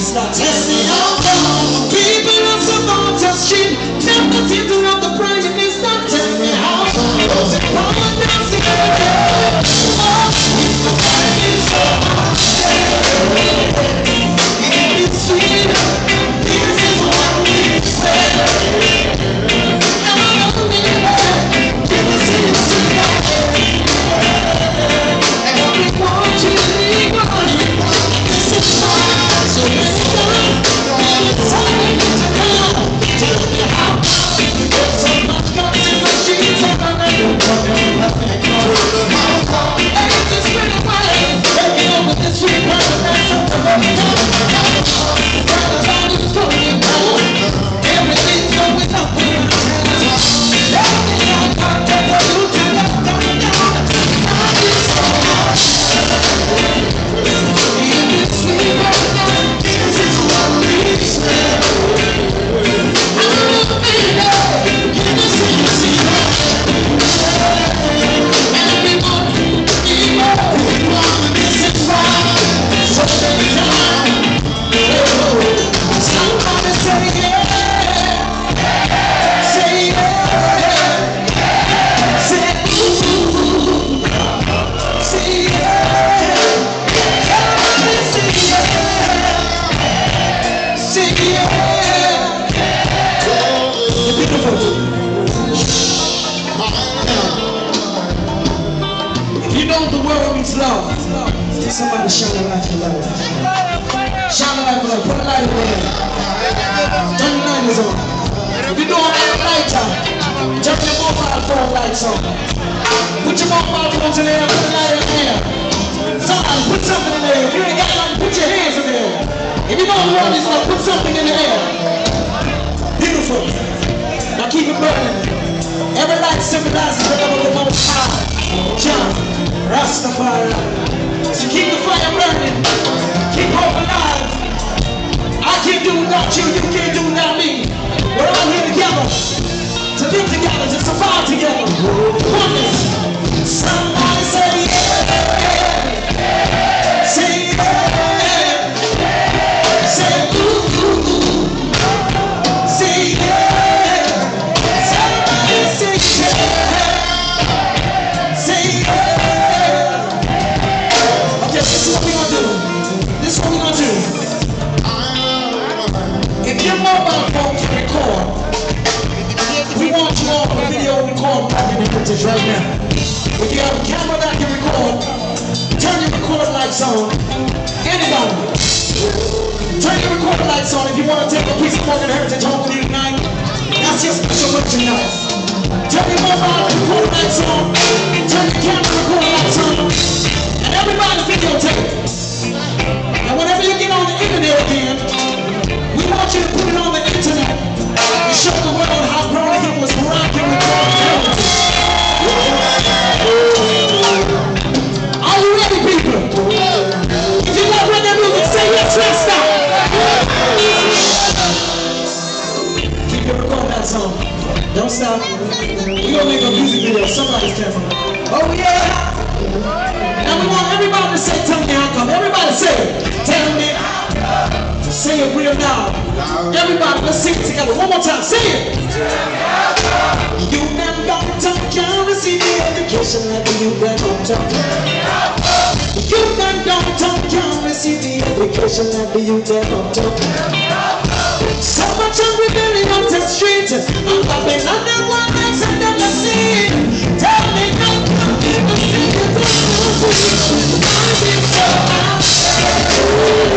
Now tell me how come people on Savannah Street never seem to love the Prime Minister. Tell me how come those in power dancing every day. Oh, he's the Prime Minister. It's sweet. This is what we say. Now don't be mad. Give us a secret. And we want you to leave on. This is fine. So let's go. It's time to come. Tell me how come there's so much guns in the streets and I don't know nothing. Hey, this pretty way. Taking over the street, that's something that we know. Everybody's going down. Everything's going up in my hands. Everything I got, take a look at that down. I just so much. In this sweet right now, this is what we say. I'm a baby, give us a secret. Everyone, everyone, this is right. So many times. Somebody say yeah. Say yeah. Say ooh. Say yeah. Say yeah. Say yeah. Beautiful. If you know the world means love, somebody shine a light for love. Shine a light for love. Put a light over there. Turn your lighters on. If you don't have a lighter, turn your mobile phone lights on. Put your mobile phones in there. Put a light in there. Somebody put something in there. If you ain't got nothing, put your hands in there. If you know the world is love, put something in the air. Beautiful. Now keep it burning. Every light symbolizes the love of the Most High. John Rastafari. So keep the fire burning. Keep hope alive. I can't do without you. You can't do without me. We're all here together to live together, to survive together. Oneness. Somebody say yeah. Say yeah. Say ooh. Say yeah. Somebody say yeah. Say yeah. Okay, this is what we're gonna do. This is what we're gonna do. If your mobile phone can record, we want you all to video record pocket footage right now. If you have a camera that can record, turn your record lights on. Anybody, turn your record lights on if you want to take a piece of Morgan Heritage home with you tonight. That's your special merchandise. Turn your mobile record lights on. Turn your camera record lights on. And everybody videotape. And whenever you get on the internet again, we want you to put it on the internet and show the world how proud he was rocking with Morgan Heritage. Are you ready, people? If you love reggae music, say yes, let's stop. Keep your record that song. Don't stop. We're gonna make a music video. Somebody's camera. Oh yeah. Now we want everybody to say, tell me how come. Everybody say it. Tell me how come. Say it real loud. Everybody, let's sing it together. One more time. Say it. You never got to can't receive the education like you got to. You never got to can't receive the education like you got to. So much of rebellion on the street. I'm popping under one legs and never seen. Tell me how come people see it. I'm so out.